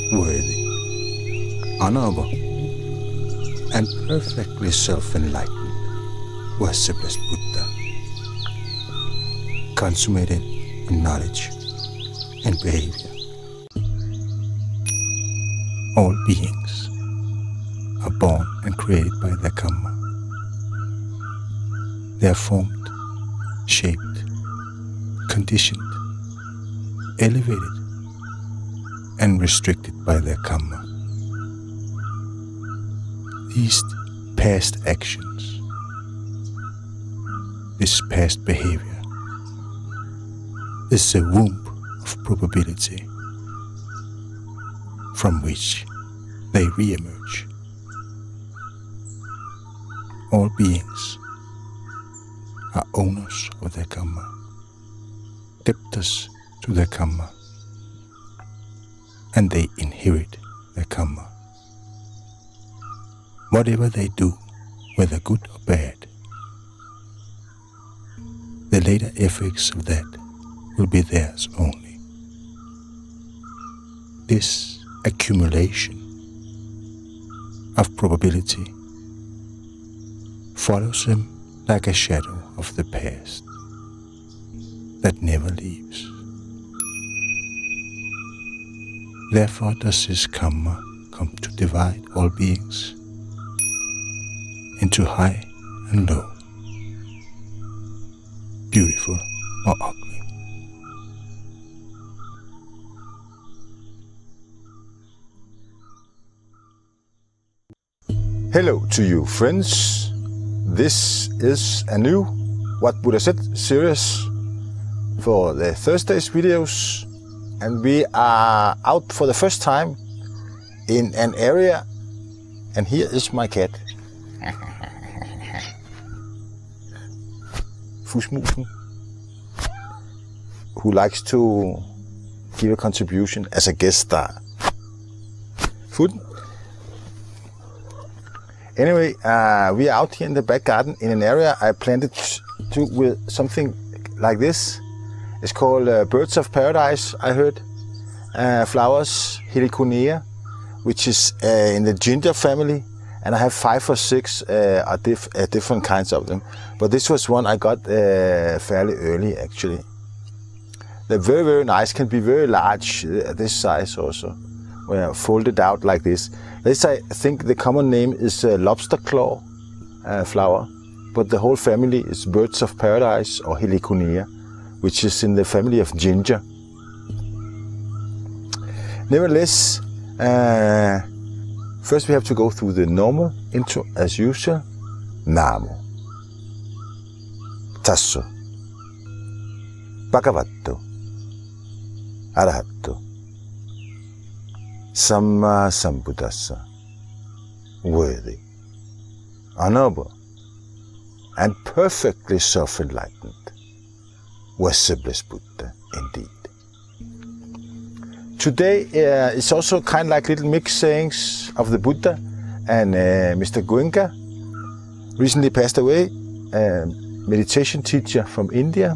worthy, honorable, and perfectly self-enlightened worshipful Buddha, consummated in knowledge and behavior. All beings are born and created by their karma. They are formed, shaped, conditioned, elevated, and restricted by their karma. These past actions, this past behavior, is a womb of probability from which they re-emerge. All beings are owners of their karma, debtors to their karma, and they inherit their karma. Whatever they do, whether good or bad, the later effects of that will be theirs only. This accumulation of probability follows them like a shadow of the past that never leaves. Therefore does this karma come to divide all beings into high and low, beautiful or ugly. Hello to you, friends. This is a new What Buddha Said series for the Thursdays videos, and we are out for the first time in an area, and here is my cat. Fusmusen, who likes to give a contribution as a guest star. Food. Anyway, we are out here in the back garden in an area I planted with something like this. It's called Birds of Paradise, I heard. Flowers, Heliconia, which is in the ginger family. And I have 5 or 6 different kinds of them. But this was one I got fairly early, actually. They're very, very nice, can be very large, this size also, when folded out like this. This, I think the common name is lobster claw flower, but the whole family is Birds of Paradise or Heliconia, which is in the family of ginger. Nevertheless, first we have to go through the normal intro as usual. Namo Tasso Bhagavato Arahato Samma Sambuddhassa, worthy, honorable, and perfectly self-enlightened, worshipful Buddha indeed. Today is also kind of like little mixed sayings of the Buddha and Mr. Goenka, recently passed away, meditation teacher from India.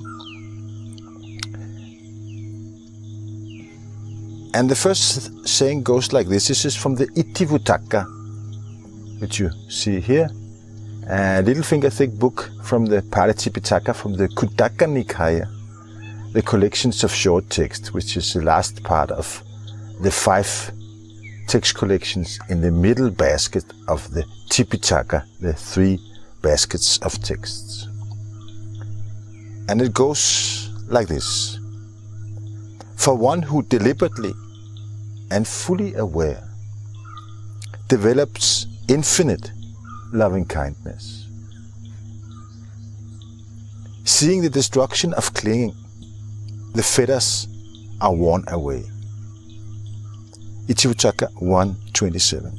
And the first saying goes like this. This is from the Itivuttaka, which you see here. A little finger thick book from the Pali Tipitaka, from the Khuddaka Nikaya, the collections of short text, which is the last part of the 5 text collections in the middle basket of the Tipitaka, the 3 baskets of texts. And it goes like this. For one who deliberately and fully aware develops infinite loving kindness, seeing the destruction of clinging, the fetters are worn away. Itivuttaka 1:27.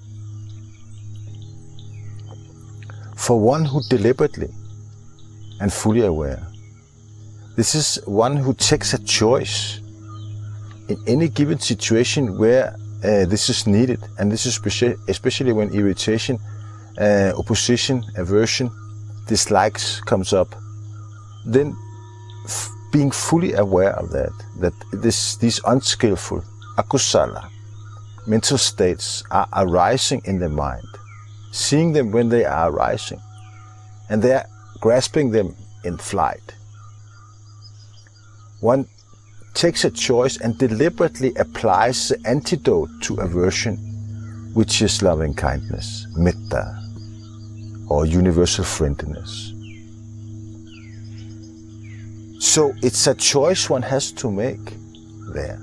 For one who deliberately and fully aware, this is one who takes a choice in any given situation where this is needed, and this is especially when irritation, opposition, aversion, dislikes comes up. Then being fully aware of that these unskillful, akusala, mental states are arising in the mind, seeing them when they are arising, and they are grasping them in flight. One takes a choice and deliberately applies the antidote to aversion, which is loving kindness, metta, or universal friendliness. So it's a choice one has to make there,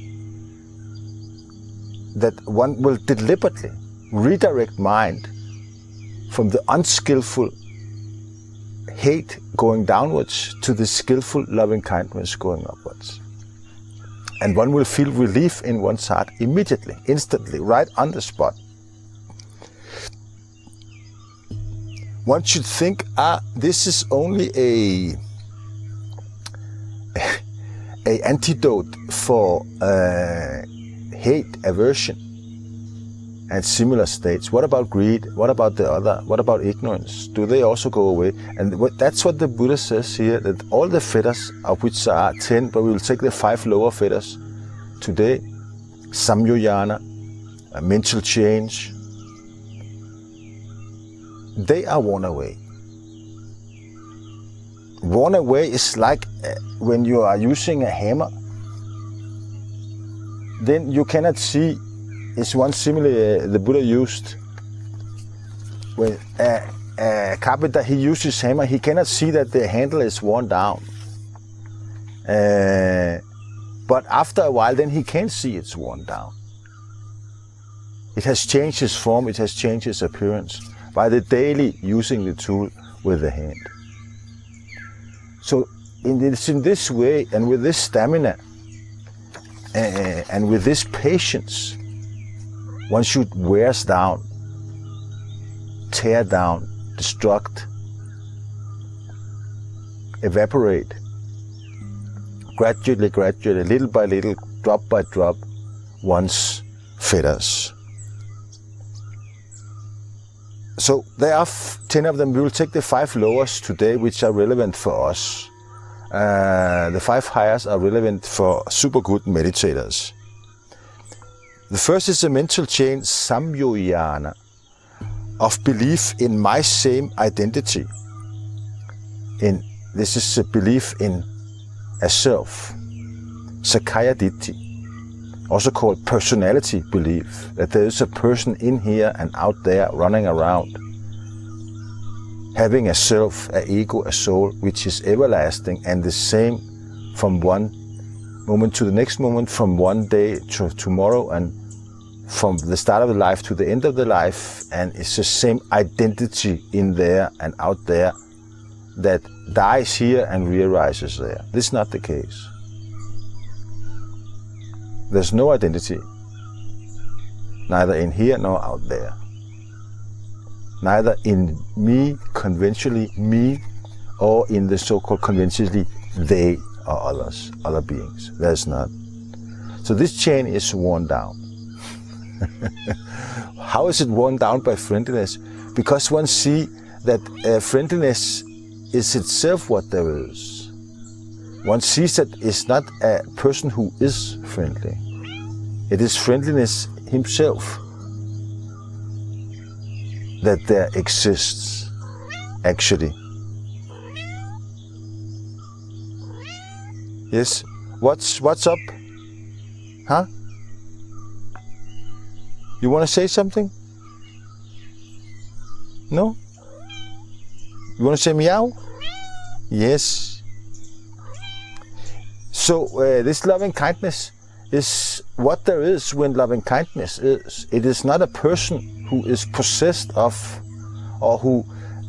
that one will deliberately redirect mind from the unskillful hate going downwards to the skillful loving kindness going upwards. And one will feel relief in one's heart immediately, instantly, right on the spot. One should think, this is only a antidote for hate, aversion, and similar states. What about greed? What about the other? What about ignorance? Do they also go away? And that's what the Buddha says here, that all the fetters, of which there are 10, but we will take the 5 lower fetters today, samyojana, mental change, they are worn away. Worn away is like when you are using a hammer, then you cannot see. It's one simile the Buddha used. When a carpenter, he uses his hammer, he cannot see that the handle is worn down. But after a while, then he can see it's worn down. It has changed its form, it has changed its appearance by the daily using the tool with the hand. So in this way, and with this stamina, and with this patience, one should wear down, tear down, destruct, evaporate, gradually, little by little, drop by drop, one's fetters. So there are 10 of them. We will take the 5 lowers today, which are relevant for us. The 5 highers are relevant for super good meditators. The first is the mental chain samyojana, of belief in my same identity. This is a belief in a self, Sakkaya Ditthi, also called personality belief, that there is a person in here and out there running around, having a self, an ego, a soul, which is everlasting and the same from one moment to the next moment, from one day to tomorrow, and from the start of the life to the end of the life, and it's the same identity in there and out there that dies here and rearises there. This is not the case. There's no identity, neither in here nor out there. Neither in me, conventionally me, or in the so-called conventionally they or others, other beings. There's not. So this chain is worn down. How is it worn down? By friendliness? Because one sees that friendliness is itself what there is. One sees that it's not a person who is friendly. It is friendliness himself that there exists, actually. Yes? What's up? Huh? You want to say something? No? You want to say meow? Yes. So this loving kindness is what there is when loving kindness is. It is not a person who is possessed of, or who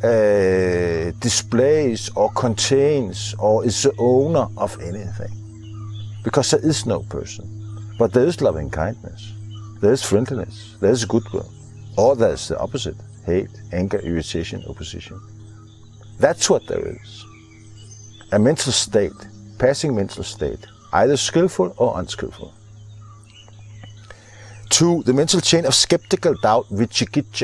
displays or contains or is the owner of anything. Because there is no person. But there is loving kindness. There is friendliness. There is goodwill. Or there is the opposite. Hate, anger, irritation, opposition. That's what there is. A mental state, passing mental state, either skillful or unskillful. 2. The mental chain of skeptical doubt, vicikicca.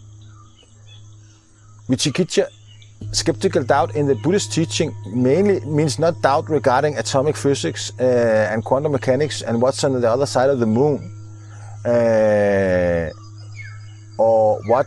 Vicikicca, skeptical doubt in the Buddhist teaching, mainly means not doubt regarding atomic physics and quantum mechanics and what's on the other side of the moon. or what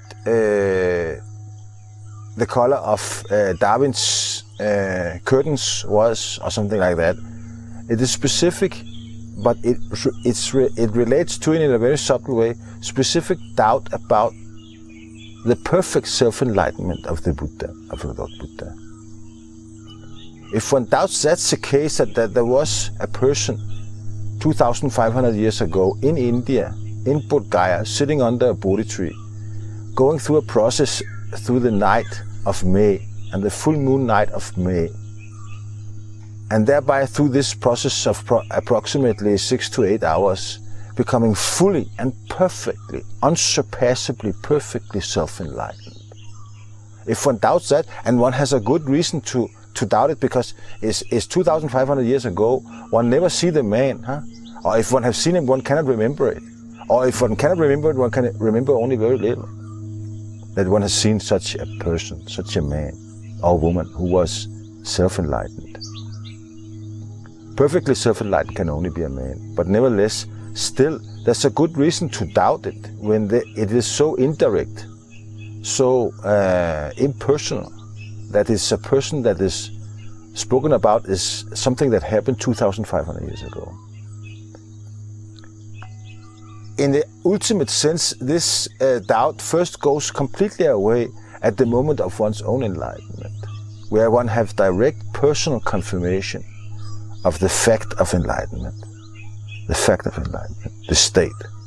the color of Darwin's curtains was, or something like that. It is specific, but it relates to it in a very subtle way, specific doubt about the perfect self-enlightenment of the Buddha, of the Lord Buddha. If one doubts that's the case, that there was a person 2,500 years ago in India, in Bodh Gaya, sitting under a Bodhi tree, going through a process through the night of May and the full moon night of May, and thereby through this process of approximately 6 to 8 hours, becoming fully and perfectly, unsurpassably, perfectly self-enlightened. If one doubts that, and one has a good reason to doubt it, because it's 2,500 years ago, one never see the man, huh? Or if one have seen him, one cannot remember it. Or if one cannot remember it, one can remember only very little. That one has seen such a person, such a man or woman who was self-enlightened. Perfectly self-enlightened can only be a man, but nevertheless, still, there's a good reason to doubt it when it is so indirect, so impersonal. That is, a person that is spoken about is something that happened 2,500 years ago. In the ultimate sense, this doubt first goes completely away at the moment of one's own enlightenment, where one has direct personal confirmation of the fact of enlightenment. The fact of enlightenment, the state.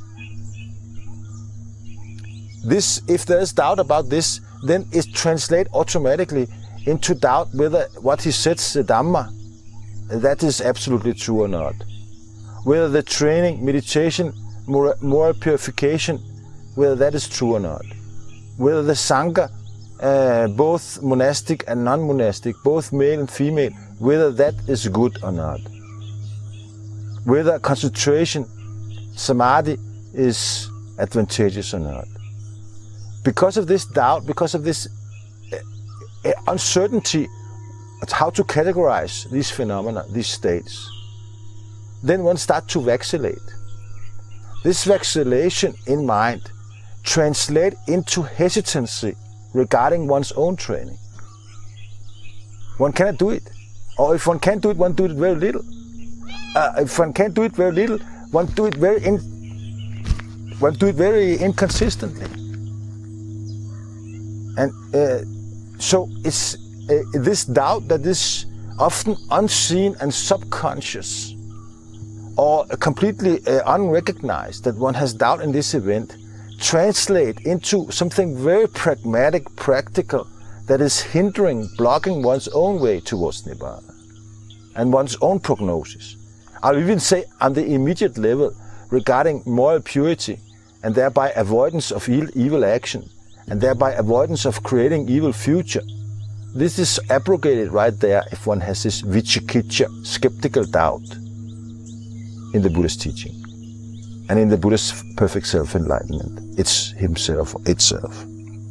This, if there is doubt about this, then it translates automatically into doubt whether what he says, the Dhamma, that is absolutely true or not. Whether the training, meditation, moral purification, whether that is true or not. Whether the Sangha, both monastic and non-monastic, both male and female, whether that is good or not. Whether concentration, samadhi, is advantageous or not. Because of this doubt, because of this uncertainty of how to categorize these phenomena, these states, then one starts to vacillate. This vacillation in mind translates into hesitancy regarding one's own training. One cannot do it. Or if one can't do it, one do it very little. If one can't do it very little, one do it very inconsistently. And so it's this doubt that is often unseen and subconscious, or completely unrecognized, that one has doubt in this event, translate into something very pragmatic, practical, that is hindering, blocking one's own way towards Nibbana and one's own prognosis. I'll even say on the immediate level regarding moral purity and thereby avoidance of evil action and thereby avoidance of creating evil future. This is abrogated right there if one has this vicikiccha, skeptical doubt in the Buddha's teaching and in the Buddha's perfect self-enlightenment. It's himself, itself.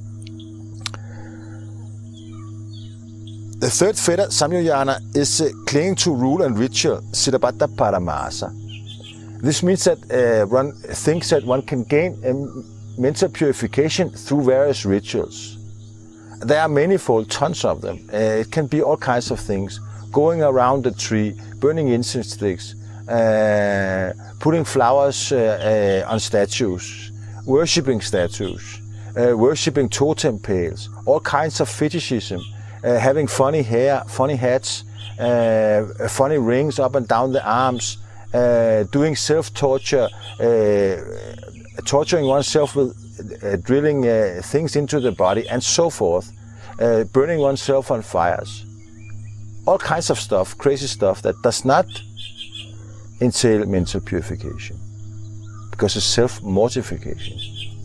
The third fetter, samyojana, is clinging to rule and ritual, siddhabhata paramasa. This means that one thinks that one can gain mental purification through various rituals. There are manifold, tons of them. It can be all kinds of things. Going around the tree, burning incense sticks, putting flowers on statues, worshipping statues, worshipping totem pales, all kinds of fetishism, having funny hair, funny hats, funny rings up and down the arms, doing self-torture, torturing oneself with drilling things into the body and so forth, burning oneself on fires. All kinds of stuff, crazy stuff that does not entail mental purification because it's self-mortification.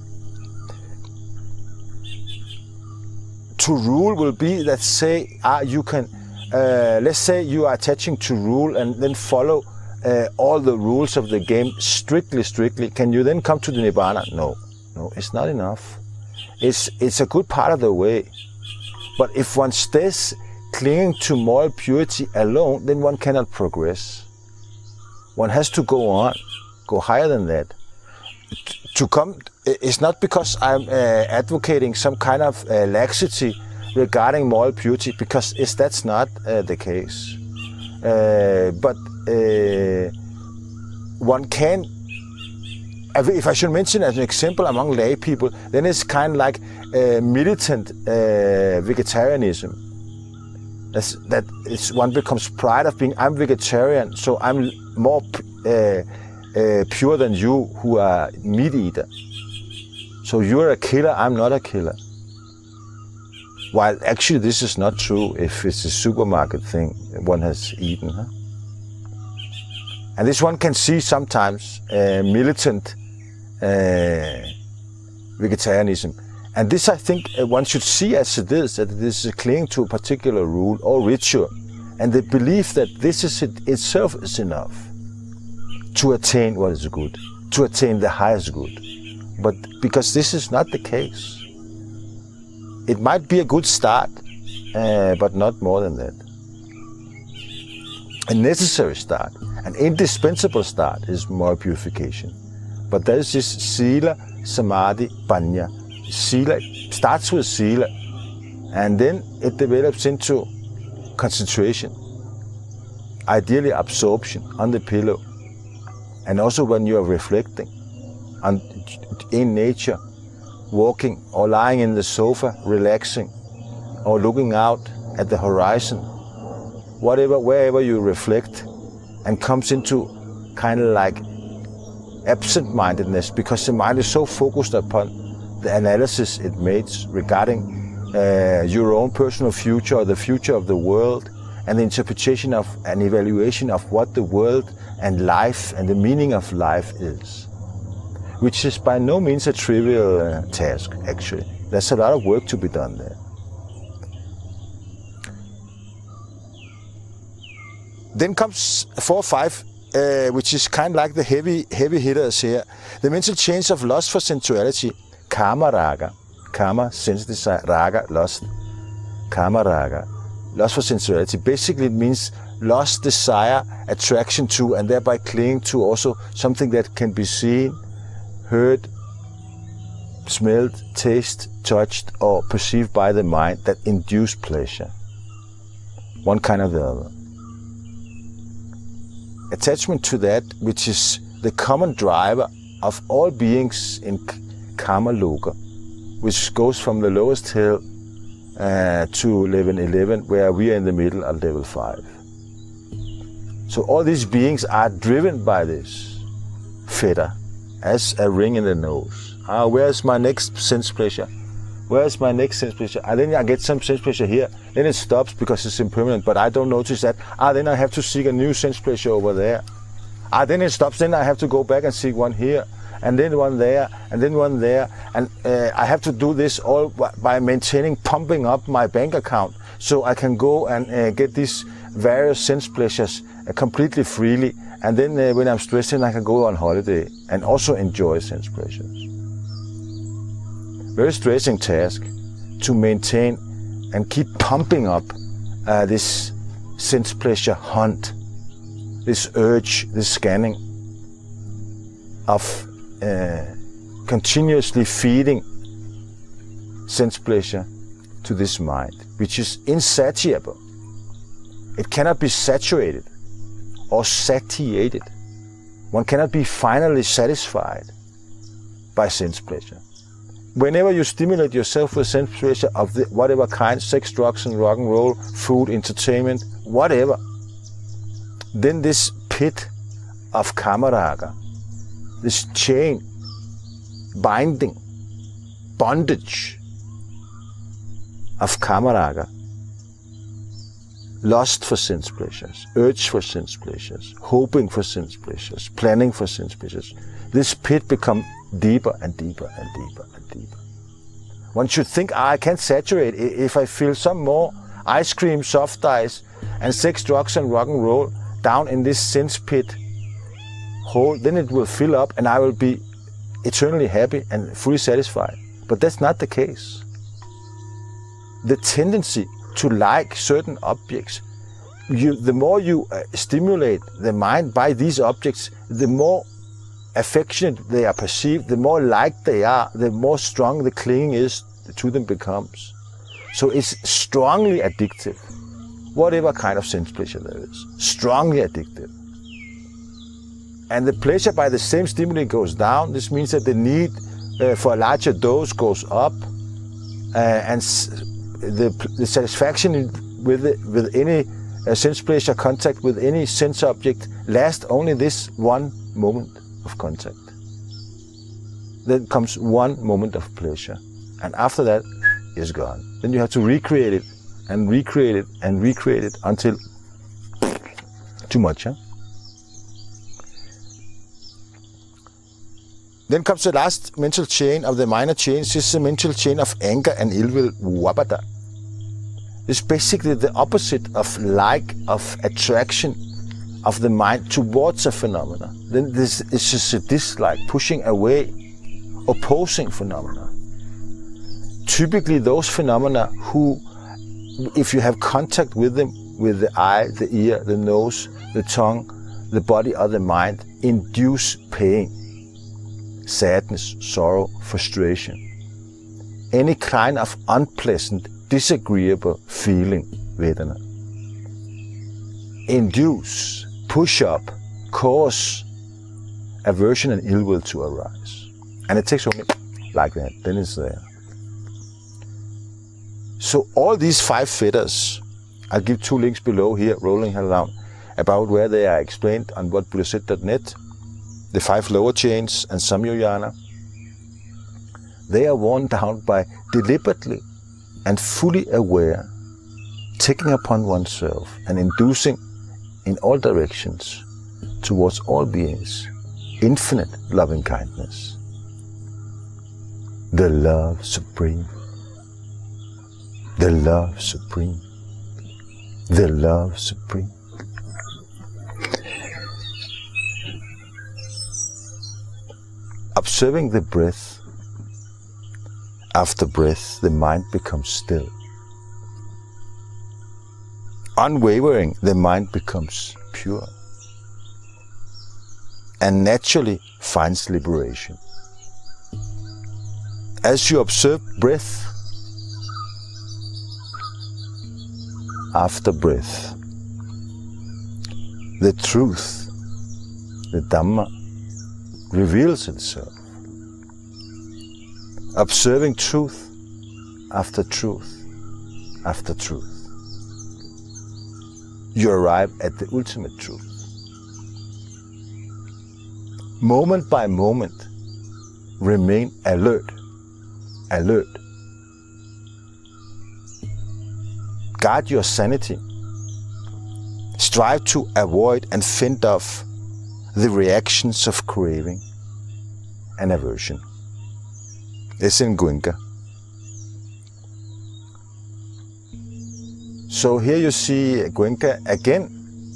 To rule will be that say you can, let's say you are attaching to rule and then follow all the rules of the game strictly. Can you then come to the Nibbana? No, it's not enough. It's a good part of the way. But if one stays clinging to moral purity alone, then one cannot progress. One has to go on, go higher than that. to come, it's not because I'm advocating some kind of laxity regarding moral purity, because that's not the case. But one can, if I should mention as an example among lay people, then it's kind of like militant vegetarianism. That is, one becomes pride of being, I'm vegetarian, so I'm more pure than you who are meat eater. So you're a killer, I'm not a killer. While actually this is not true if it's a supermarket thing one has eaten. Huh? And this one can see sometimes militant vegetarianism. And this I think one should see as it is, that it is clinging to a particular rule or ritual. And the belief that this is itself is enough to attain what is good, to attain the highest good. But because this is not the case. It might be a good start, but not more than that. A necessary start, an indispensable start is moral purification. But there is this Sila, Samadhi, Panya. Sila starts with Sila, and then it develops into concentration, ideally absorption on the pillow, and also when you are reflecting in nature, walking or lying in the sofa, relaxing, or looking out at the horizon, wherever you reflect, and comes into kind of like absent-mindedness, because the mind is so focused upon the analysis it makes regarding your own personal future or the future of the world, and the interpretation of an evaluation of what the world and life and the meaning of life is. Which is by no means a trivial task, actually. There's a lot of work to be done there. Then comes 4 or 5, which is kind of like the heavy hitters here. The mental change of lust for sensuality, kama raga. Kama, sense desire, raga, lust. Kama raga, lust for sensuality. Basically it means lust, desire, attraction to, and thereby clinging to also something that can be seen, heard, smelled, tasted, touched, or perceived by the mind that induce pleasure. One kind or the other. Attachment to that, which is the common driver of all beings in Kama Loka, which goes from the lowest hell to level 11, where we are in the middle at level 5. So all these beings are driven by this fetter, as a ring in the nose. Where's my next sense pleasure? Where's my next sense pleasure? Then I get some sense pleasure here. Then it stops because it's impermanent, but I don't notice that. Then I have to seek a new sense pleasure over there. Then it stops. Then I have to go back and seek one here, and then one there, and then one there. And I have to do this all by pumping up my bank account, so I can go and get these various sense pleasures completely freely. And then when I'm stressed, I can go on holiday and also enjoy sense pleasures. Very stressing task to maintain and keep pumping up this sense pleasure hunt, this urge, this scanning of continuously feeding sense pleasure to this mind, which is insatiable. It cannot be saturated or satiated. One cannot be finally satisfied by sense pleasure. Whenever you stimulate yourself with sense pleasure of whatever kind, sex, drugs, and rock and roll, food, entertainment, whatever, then this pit of kamaraga, this chain, binding, bondage of kamaraga, lust for sense pleasures, urge for sense pleasures, hoping for sense pleasures, planning for sense pleasures. This pit becomes deeper and deeper and deeper and deeper. One should think, I can't saturate. If I feel some more ice cream, soft ice, and sex, drugs, and rock and roll down in this sense pit hole, then it will fill up and I will be eternally happy and fully satisfied. But that's not the case. The tendency to like certain objects, the more you stimulate the mind by these objects, the more affectionate they are perceived, the more liked they are, the more strong the clinging is to them becomes. So it's strongly addictive. Whatever kind of sense pleasure there is, strongly addictive. And the pleasure by the same stimuli goes down. This means that the need for a larger dose goes up, and the satisfaction with any sense pleasure contact with any sense object lasts only this one moment of contact. Then comes one moment of pleasure, and after that it's gone. Then you have to recreate it and recreate it and recreate it until too much. Huh? Then comes the last mental chain of the minor chains. This is the mental chain of anger and ill will, vabhada. It's basically the opposite of like, of attraction of the mind towards a phenomena. Then this is just a dislike, pushing away, opposing phenomena. Typically those phenomena who, if you have contact with them, with the eye, the ear, the nose, the tongue, the body or the mind, induce pain, sadness, sorrow, frustration, any kind of unpleasant, disagreeable feeling, vedana. Induce, push up, cause aversion and ill will to arise. And it takes only like that, then it's there. So all these 5 fetters, I'll give 2 links below here, rolling around, about where they are explained on whatbuddhasaid.net. The 5 lower chains and Samyojana, they are worn down by deliberately and fully aware, taking upon oneself and inducing in all directions towards all beings infinite loving kindness. The love supreme, the love supreme, the love supreme. Observing the breath, after breath the mind becomes still. Unwavering, the mind becomes pure and naturally finds liberation. As you observe breath, after breath, the truth, the Dhamma, reveals itself. Observing truth after truth after truth, you arrive at the ultimate truth. Moment by moment, remain alert, alert. Guard your sanity. Strive to avoid and fend off the reactions of craving and aversion. It's in Goenka. So here you see Goenka again,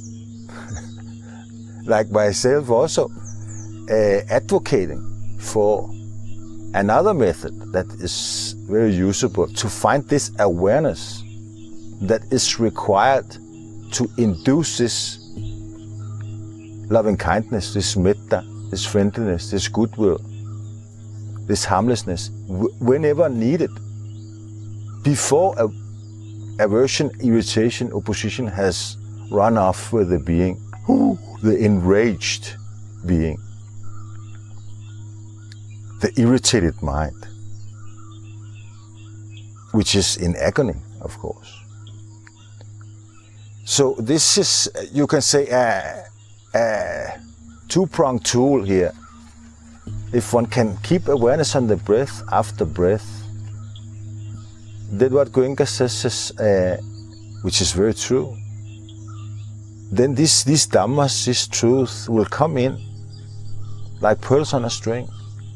like myself also, advocating for another method that is very usable to find this awareness that is required to induce this loving kindness, this metta, this friendliness, this goodwill, this harmlessness, whenever needed, before aversion, irritation, opposition has run off with the being, the enraged being, the irritated mind, which is in agony, of course. So this is, you can say, a two-pronged tool here. If one can keep awareness on the breath after breath, then what Goenka says is, which is very true, then these dhammas, this truth, will come in like pearls on a string.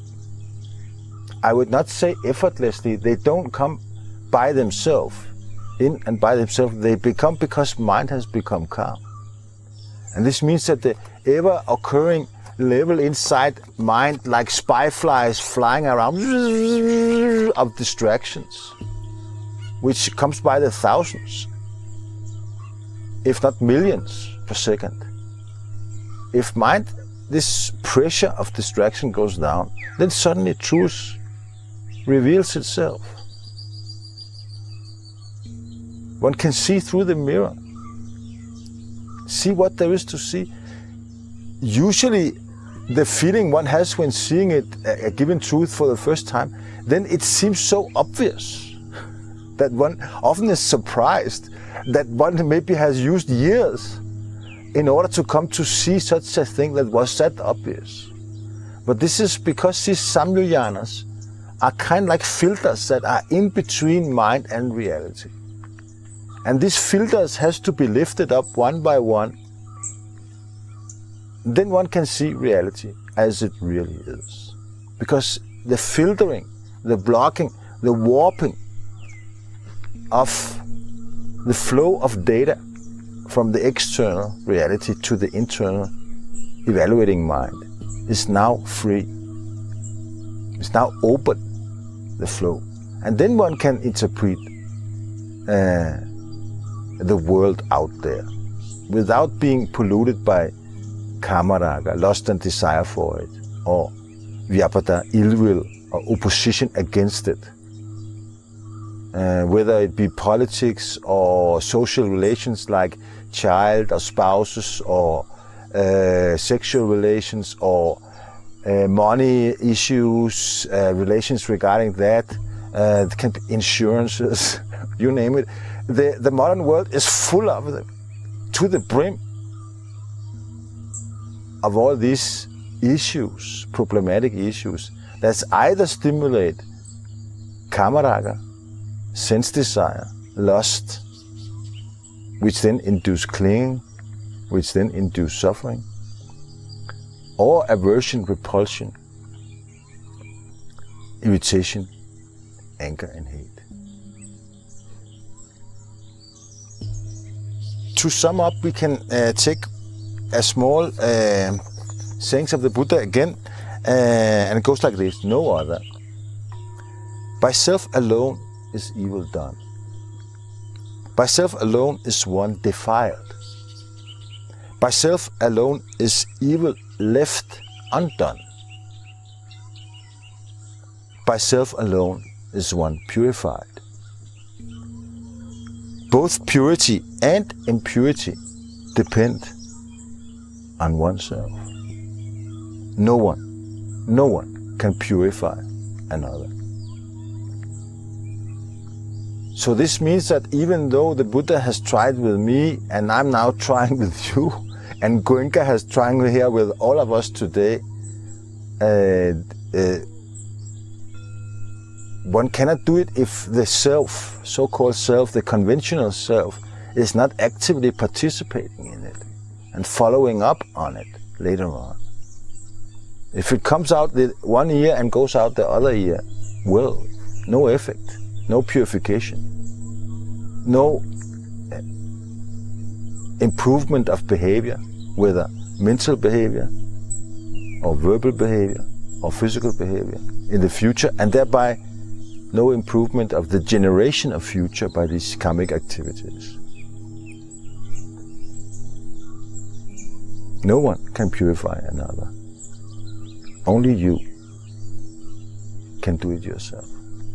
I would not say effortlessly, they don't come by themselves, in and by themselves, they become because mind has become calm. And this means that the ever-occurring level inside mind, like spy flies flying around of distractions, which comes by the thousands, if not millions per second. If mind this pressure of distraction goes down, then suddenly truth reveals itself. One can see through the mirror, see what there is to see. Usually the feeling one has when seeing it, a given truth for the first time, then it seems so obvious that one often is surprised that one maybe has used years in order to come to see such a thing that was that obvious. But this is because these samyojanas are kind of like filters that are in between mind and reality. And these filters has to be lifted up one by one. Then one can see reality as it really is. Because the filtering, the blocking, the warping of the flow of data from the external reality to the internal evaluating mind is now free. It's now open, the flow. And then one can interpret the world out there without being polluted by kamaraga, lust and desire for it, or vyapada, ill will, or opposition against it. Whether it be politics or social relations like child or spouses, or sexual relations, or money issues, relations regarding that, it can be insurances, you name it. The modern world is full of them, to the brim, of all these issues, problematic issues, that either stimulate kamaraga, sense desire, lust, which then induce clinging, which then induce suffering, or aversion, repulsion, irritation, anger and hate. To sum up, we can take a small sayings of the Buddha again, and it goes like this: no other. By self alone is evil done. By self alone is one defiled. By self alone is evil left undone. By self alone is one purified. Both purity and impurity depend on oneself. No one can purify another. So this means that even though the Buddha has tried with me, and I'm now trying with you, and Goenka has trying here with all of us today, one cannot do it if the self, so-called self, the conventional self, is not actively participating in it and following up on it later on. If it comes out the one ear and goes out the other ear, well, no effect, no purification, no improvement of behavior, whether mental behavior or verbal behavior or physical behavior in the future, and thereby no improvement of the generation of future by these karmic activities. No one can purify another. Only you can do it yourself.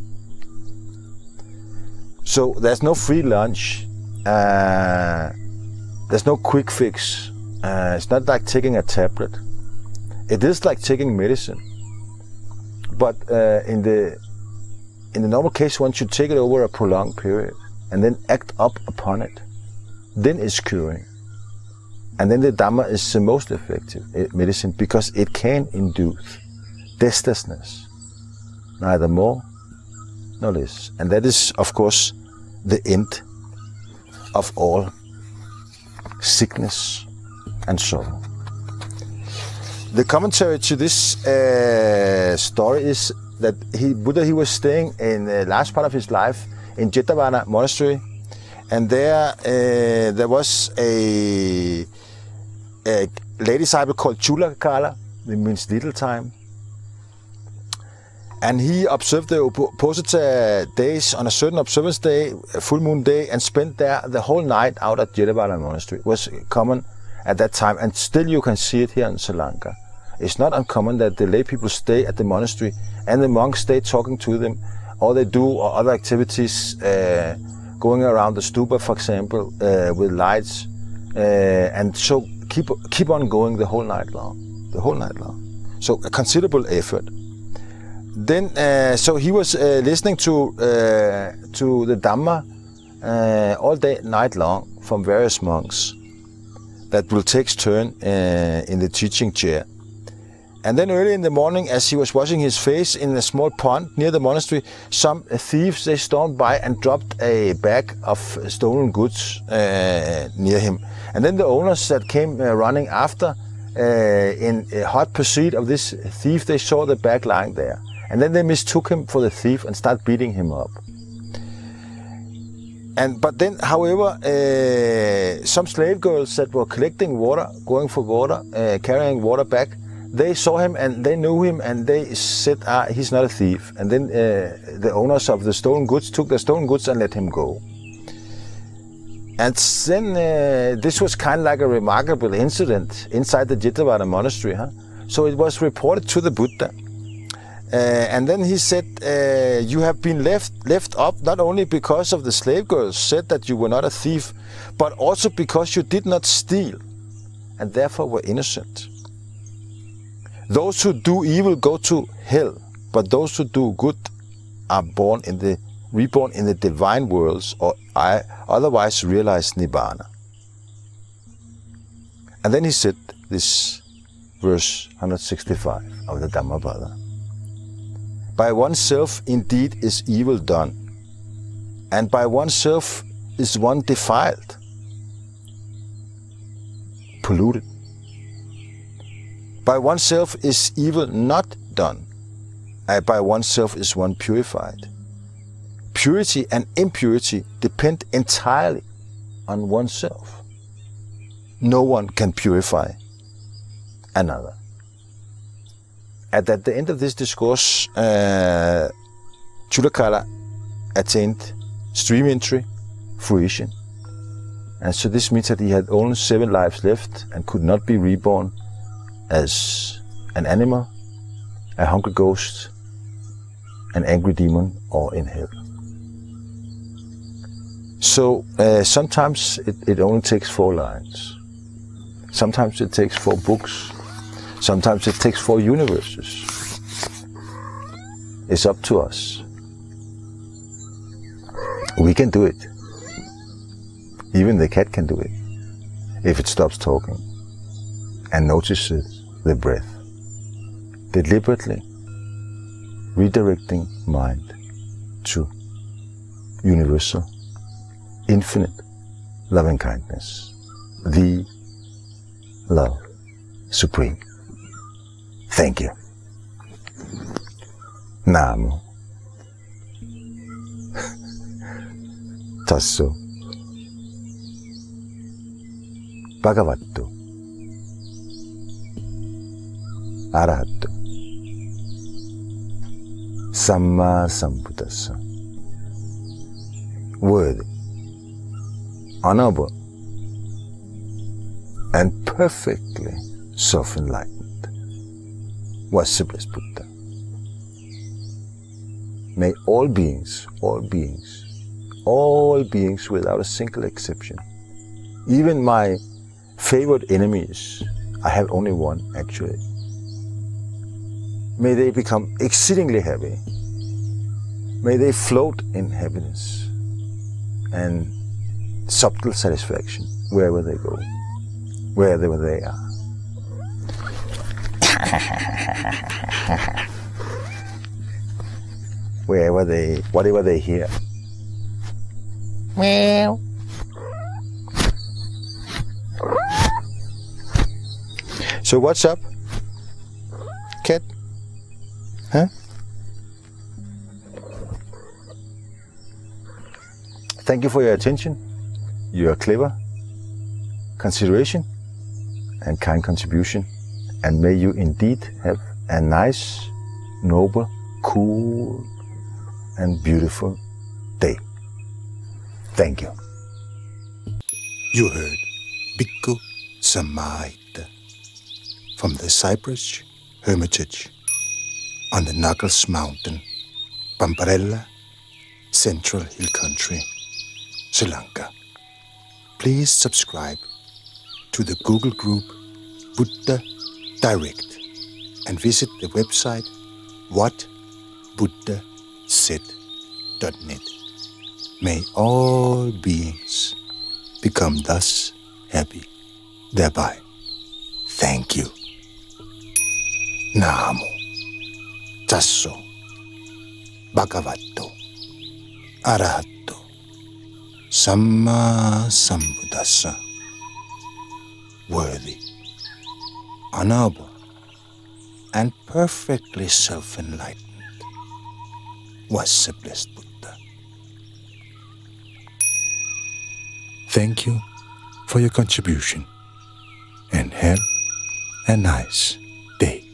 So there's no free lunch. There's no quick fix. It's not like taking a tablet. It is like taking medicine. But in the normal case, one should take it over a prolonged period and then act up upon it. Then it's curing. And then the Dhamma is the most effective medicine, because it can induce restlessness, neither more nor less. And that is, of course, the end of all sickness and sorrow. The commentary to this story is that Buddha was staying in the last part of his life in Jetavana Monastery, and there was a lady disciple called Chulakala, it means little time, and he observed the Uposatha days on a certain observance day, a full moon day, and spent there the whole night out at Jetavana Monastery. It was common at that time, and still you can see it here in Sri Lanka. It's not uncommon that the lay people stay at the monastery and the monks stay talking to them, or they do other activities, going around the stupa, for example, with lights, and so keep on going the whole night long. So a considerable effort. Then, so he was listening to the Dhamma all day, night long, from various monks that will take turn in the teaching chair. And then early in the morning, as he was washing his face in a small pond near the monastery, some thieves, they stormed by and dropped a bag of stolen goods near him. And then the owners that came running after, in hot pursuit of this thief, they saw the bag lying there. And then they mistook him for the thief and started beating him up. But then, however, some slave girls that were collecting water, going for water, carrying water back, they saw him and they knew him and they said, he's not a thief. And then the owners of the stolen goods took the stolen goods and let him go. And then this was kind of like a remarkable incident inside the Jitavada monastery. So it was reported to the Buddha. And then he said, you have been left up not only because of the slave girls said that you were not a thief, but also because you did not steal and therefore were innocent. Those who do evil go to hell, but those who do good are reborn in the divine worlds, or otherwise realize Nibbana. And then he said this verse 165 of the Dhammapada. By oneself indeed is evil done, and by oneself is one defiled, polluted. By oneself is evil not done, and by oneself is one purified. Purity and impurity depend entirely on oneself. No one can purify another. And at the end of this discourse, Chulakala attained stream entry, fruition. And so this means that he had only 7 lives left and could not be reborn as an animal, a hungry ghost, an angry demon, or in hell. So sometimes it only takes 4 lines. Sometimes it takes 4 books. Sometimes it takes 4 universes. It's up to us. We can do it. Even the cat can do it if it stops talking and notices the breath, deliberately redirecting mind to universal, infinite loving kindness, the love supreme. Thank you. Namo Tasso Bhagavato Arahato Samma Sambuddhassa. Worthy, honorable, and perfectly self-enlightened was the blessed Buddha. May all beings without a single exception, even my favorite enemies, I have only one actually, may they become exceedingly happy. May they float in happiness and subtle satisfaction wherever they go, wherever they are. Whatever they hear. Meow. So what's up, cat? Huh? Thank you for your attention, your clever consideration and kind contribution, and may you indeed have a nice, noble, cool and beautiful day. Thank you. You heard Bhikkhu Samahita from the Cypress Hermitage on the Knuckles Mountain, Pamparella, Central Hill Country, Sri Lanka. Please subscribe to the Google group Buddha Direct and visit the website whatbuddhasaid.net. May all beings become thus happy thereby. Thank you. Namo Tasso Bhagavato Arahato Samma Sambuddhassa. Worthy, honorable, and perfectly self-enlightened was the blessed Buddha. Thank you for your contribution and have a nice day.